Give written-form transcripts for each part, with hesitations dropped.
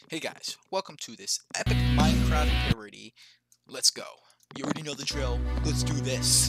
Hey guys, welcome to this epic Minecraft parody. Let's go. You already know the drill. Let's do this.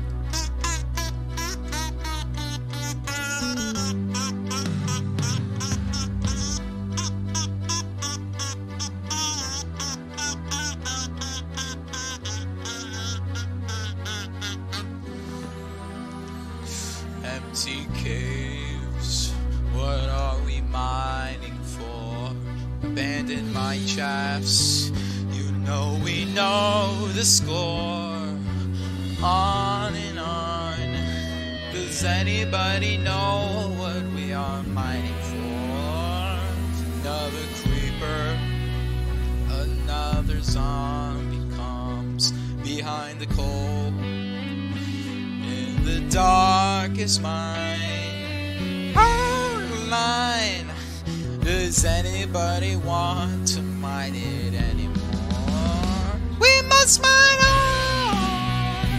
Empty caves, what are we mining for? Abandoned mine shafts, you know we know the score. On and on, does anybody know what we are mining for? Another creeper, another zombie comes behind the coal. In the darkest mine, mine. Does anybody want to mine it anymore? We must mine on.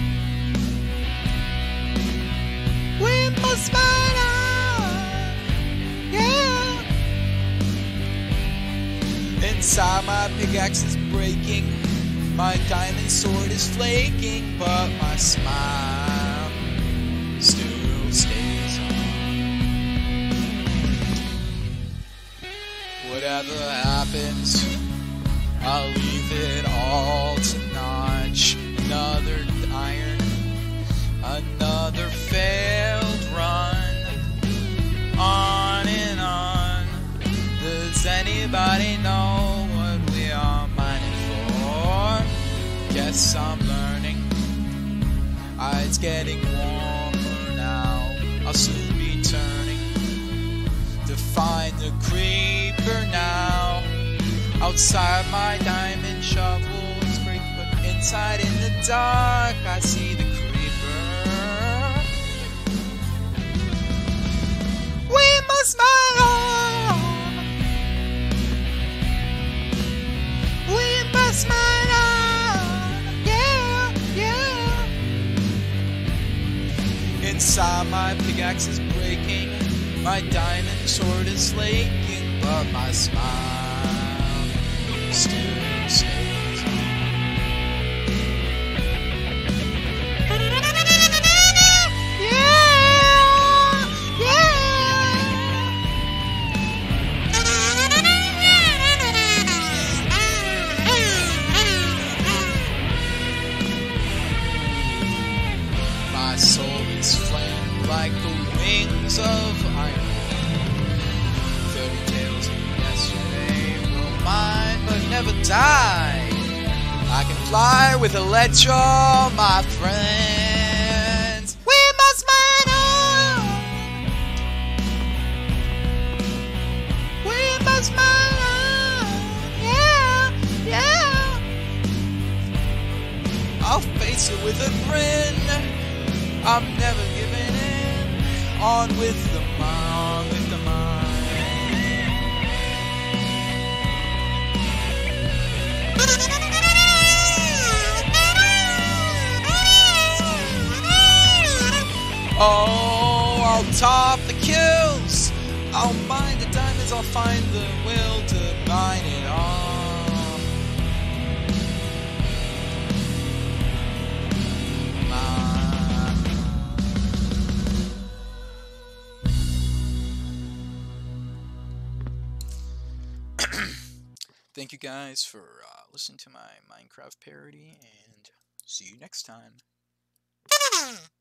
We must mine on. Yeah. Inside my pickaxe is breaking, my diamond sword is flaking, but my smile still stays on. Whatever happens, I'll leave it all to notch. Another iron, another failed run. On and on. Does anybody know what we are mining for? Guess I'm learning. It's getting warmer now. I'll soon be turning to find the creeper now. Outside my diamond shovel is great, but inside in the dark I see the creeper. We must mine on. We must mine on. Yeah, yeah. Inside my pickaxe is breaking, my diamond sword is flaking, but my smile still stays on. Yeah, yeah. My soul is flamed like the wings of iron. Fairy tales of yesterday will mine but never die. I can fly with Electro, my friends. We must mine on. We must mine on. Yeah, yeah. I'll face it with a grin. I'm never giving in. On with the mine, with the mine. Oh, I'll top the kills. I'll mine the diamonds. I'll find the will to mine it all. Thank you guys for listening to my Minecraft parody, and see you next time.